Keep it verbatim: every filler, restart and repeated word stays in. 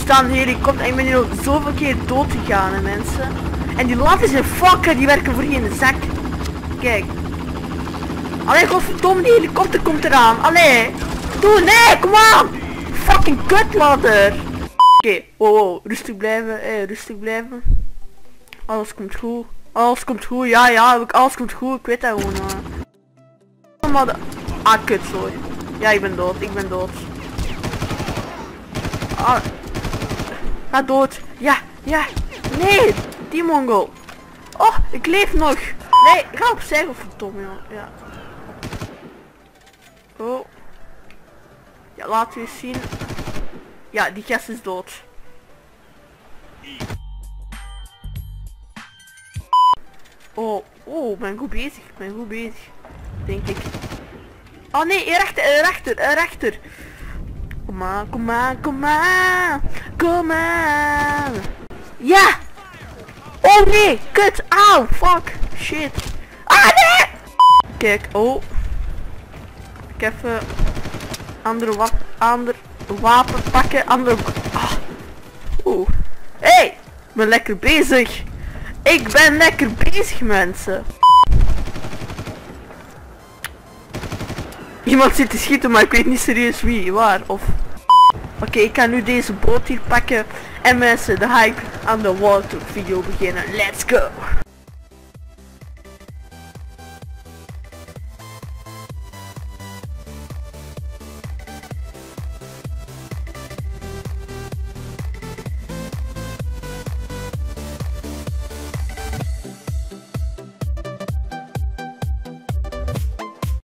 staat een helikopter en ik ben hier al zoveel keer dood gegaan, hè, mensen. En die laatste zijn fucker, die werken voor geen zak. Kijk. Allee, godverdomme, die helikopter komt eraan. Allee. Doe, nee, kom aan. Fucking kutladder. Oké, okay. wow, wow, rustig blijven, hey, rustig blijven. Alles komt goed. Alles komt goed, ja, ja, alles komt goed, ik weet dat gewoon. Uh. Maar de... Ah, kut, sorry. Ja, ik ben dood, ik ben dood. Ah. Ga dood. Ja, ja. Nee, die mongol. Oh, ik leef nog. Nee, ga opzij, godverdomme, joh. Ja. Oh. Ja, laten we eens zien. Ja, die gast is dood. Oh, oh, ben goed bezig, ik ben goed bezig. Denk ik. Oh nee, rechter, rechter, rechter. Kom aan, kom aan, kom aan. Kom aan. Ja! Oh nee, kut, auw, fuck, shit. Ah nee! Kijk, oh. Ik even andere wapen, ander wapen pakken, andere... Ah. Oeh. Hey, ik ben lekker bezig. Ik ben lekker bezig, mensen. Iemand zit te schieten, maar ik weet niet serieus wie, waar, of... Oké, okay, ik ga nu deze boot hier pakken. En mensen, dan ga ik aan de water video beginnen. Let's go!